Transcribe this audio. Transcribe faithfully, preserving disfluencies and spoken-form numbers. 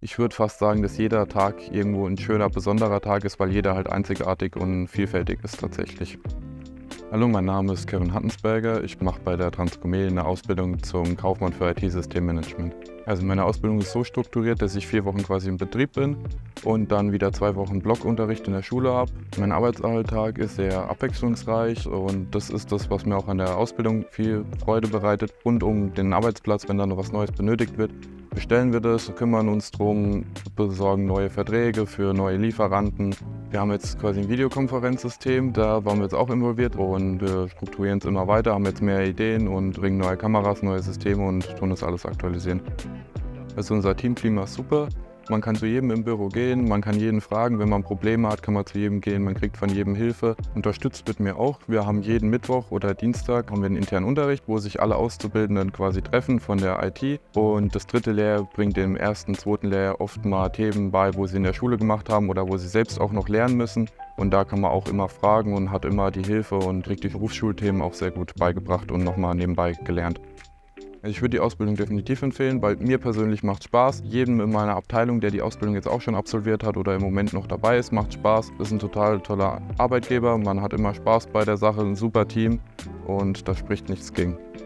Ich würde fast sagen, dass jeder Tag irgendwo ein schöner, besonderer Tag ist, weil jeder halt einzigartig und vielfältig ist tatsächlich. Hallo, mein Name ist Kevin Hattensberger. Ich mache bei der Transcomed eine Ausbildung zum Kaufmann für I T-Systemmanagement. Also meine Ausbildung ist so strukturiert, dass ich vier Wochen quasi im Betrieb bin und dann wieder zwei Wochen Blockunterricht in der Schule habe. Mein Arbeitsalltag ist sehr abwechslungsreich und das ist das, was mir auch an der Ausbildung viel Freude bereitet. Rund um den Arbeitsplatz, wenn da noch was Neues benötigt wird, bestellen wir das, kümmern uns drum, besorgen neue Verträge für neue Lieferanten. Wir haben jetzt quasi ein Videokonferenzsystem, da waren wir jetzt auch involviert und wir strukturieren es immer weiter, haben jetzt mehr Ideen und bringen neue Kameras, neue Systeme und tun das alles aktualisieren. Also unser Teamklima ist super. Man kann zu jedem im Büro gehen, man kann jeden fragen, wenn man Probleme hat, kann man zu jedem gehen, man kriegt von jedem Hilfe. Unterstützt wird mir auch. Wir haben jeden Mittwoch oder Dienstag haben wir einen internen Unterricht, wo sich alle Auszubildenden quasi treffen von der I T. Und das dritte Lehrjahr bringt dem ersten, zweiten Lehrjahr oft mal Themen bei, wo sie in der Schule gemacht haben oder wo sie selbst auch noch lernen müssen. Und da kann man auch immer fragen und hat immer die Hilfe und kriegt die Berufsschulthemen auch sehr gut beigebracht und nochmal nebenbei gelernt. Ich würde die Ausbildung definitiv empfehlen, weil mir persönlich macht es Spaß. Jedem in meiner Abteilung, der die Ausbildung jetzt auch schon absolviert hat oder im Moment noch dabei ist, macht Spaß. Das ist ein total toller Arbeitgeber, man hat immer Spaß bei der Sache, ein super Team und da spricht nichts gegen.